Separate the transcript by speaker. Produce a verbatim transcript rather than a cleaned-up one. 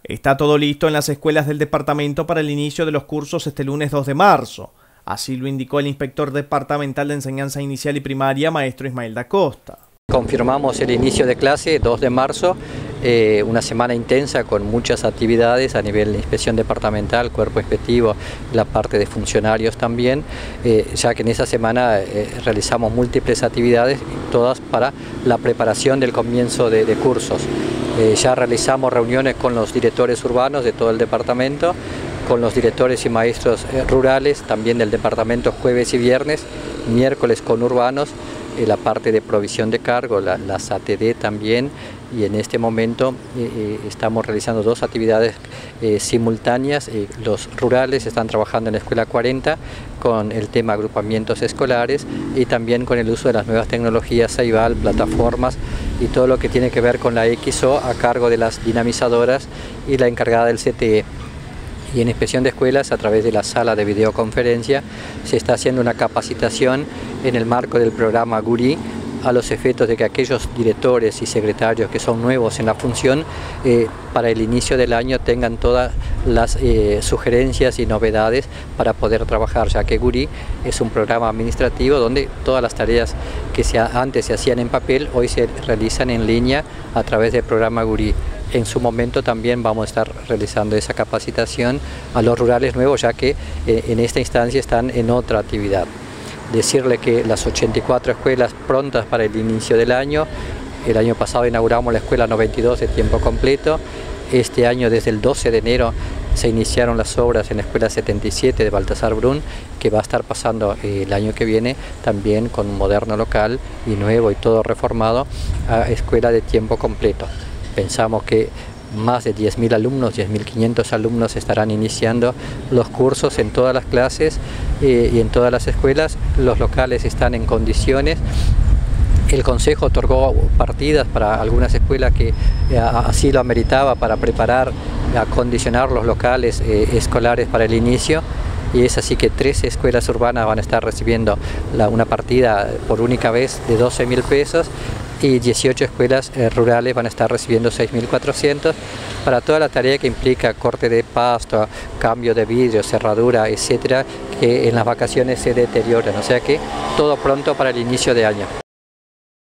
Speaker 1: Está todo listo en las escuelas del departamento para el inicio de los cursos este lunes dos de marzo. Así lo indicó el inspector departamental de enseñanza inicial y primaria, maestro Ismael da Costa.
Speaker 2: Confirmamos el inicio de clase dos de marzo, eh, una semana intensa con muchas actividades a nivel de inspección departamental, cuerpo inspectivo, la parte de funcionarios también, eh, ya que en esa semana eh, realizamos múltiples actividades, todas para la preparación del comienzo de, de cursos. Eh, ya realizamos reuniones con los directores urbanos de todo el departamento, con los directores y maestros eh, rurales, también del departamento jueves y viernes, miércoles con urbanos, eh, la parte de provisión de cargo, la, las A T D también, y en este momento eh, eh, estamos realizando dos actividades eh, simultáneas. Eh, los rurales están trabajando en la Escuela cuarenta con el tema agrupamientos escolares y también con el uso de las nuevas tecnologías Ceibal, plataformas y todo lo que tiene que ver con la X O a cargo de las dinamizadoras y la encargada del C T E. Y en inspección de escuelas, a través de la sala de videoconferencia, se está haciendo una capacitación en el marco del programa Guri, a los efectos de que aquellos directores y secretarios que son nuevos en la función, eh, para el inicio del año tengan todas las eh, sugerencias y novedades para poder trabajar, ya que Guri es un programa administrativo donde todas las tareas que se, antes se hacían en papel, hoy se realizan en línea a través del programa Guri. En su momento también vamos a estar realizando esa capacitación a los rurales nuevos, ya que eh, en esta instancia están en otra actividad. Decirle que las ochenta y cuatro escuelas prontas para el inicio del año, el año pasado inauguramos la escuela noventa y dos de tiempo completo, este año desde el doce de enero se iniciaron las obras en la escuela setenta y siete de Baltasar Brun, que va a estar pasando eh, el año que viene también con un moderno local y nuevo y todo reformado a escuela de tiempo completo. Pensamos que más de diez mil alumnos, diez mil quinientos alumnos estarán iniciando los cursos en todas las clases eh, y en todas las escuelas. Los locales están en condiciones. El Consejo otorgó partidas para algunas escuelas que eh, así lo ameritaba para preparar, acondicionar los locales eh, escolares para el inicio. Y es así que trece escuelas urbanas van a estar recibiendo la, una partida por única vez de doce mil pesos y dieciocho escuelas eh, rurales van a estar recibiendo seis mil cuatrocientos para toda la tarea que implica corte de pasto, cambio de vidrio, cerradura, etcétera, que en las vacaciones se deterioran. O sea que todo pronto para el inicio de año.